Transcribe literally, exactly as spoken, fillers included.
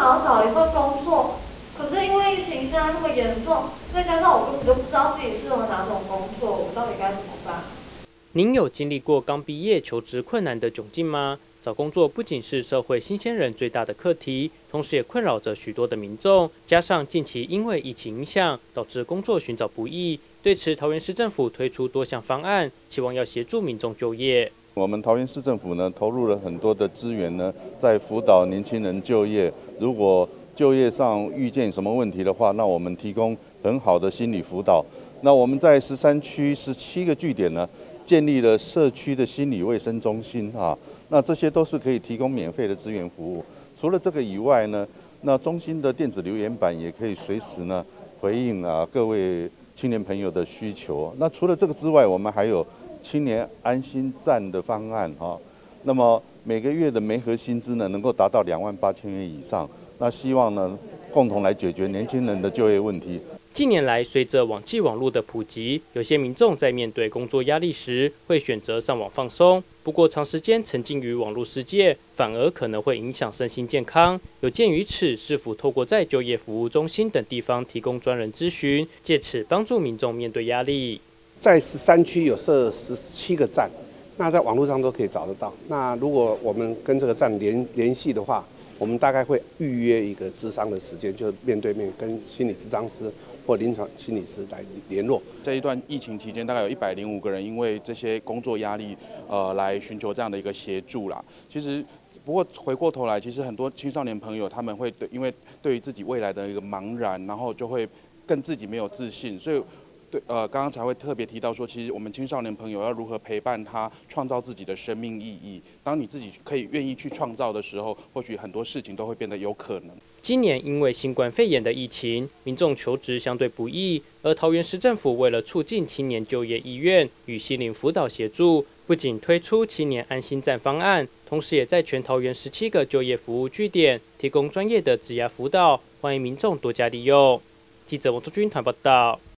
想要找一份工作，可是因为疫情现在那么严重，再加上我根本就不知道自己适合哪种工作，我到底该怎么办？ 您有经历过刚毕业求职困难的窘境吗？找工作不仅是社会新鲜人最大的课题，同时也困扰着许多的民众。加上近期因为疫情影响，导致工作寻找不易。对此，桃园市政府推出多项方案，期望要协助民众就业。 我们桃园市政府呢，投入了很多的资源呢，在辅导年轻人就业。如果就业上遇见什么问题的话，那我们提供很好的心理辅导。那我们在十三区十七个据点呢，建立了社区的心理卫生中心啊，那这些都是可以提供免费的资源服务。除了这个以外呢，那中心的电子留言板也可以随时呢回应啊各位青年朋友的需求。那除了这个之外，我们还有青年安心站的方案哈。那么每个月的媒合薪资呢，能够达到两万八千元以上。那希望呢，共同来解决年轻人的就业问题。 近年来，随着网际网络的普及，有些民众在面对工作压力时，会选择上网放松。不过，长时间沉浸于网络世界，反而可能会影响身心健康。有鉴于此，市府透过在就业服务中心等地方提供专人咨询，借此帮助民众面对压力。 在十三区有设十七个站，那在网络上都可以找得到。那如果我们跟这个站联联系的话，我们大概会预约一个咨商的时间，就面对面跟心理咨商师或临床心理师来联络。 这一段疫情期间，大概有一百零五个人因为这些工作压力，呃，来寻求这样的一个协助啦。其实，不过回过头来，其实很多青少年朋友他们会对，因为对于自己未来的一个茫然，然后就会更自己没有自信，所以。对，呃，刚刚才会特别提到说，其实我们青少年朋友要如何陪伴他，创造自己的生命意义。当你自己可以愿意去创造的时候，或许很多事情都会变得有可能。 今年因为新冠肺炎的疫情，民众求职相对不易，而桃园市政府为了促进青年就业意愿与心灵辅导协助，不仅推出青年安心站方案，同时也在全桃园十七个就业服务据点提供专业的职涯辅导，欢迎民众多加利用。记者王卓君团报道。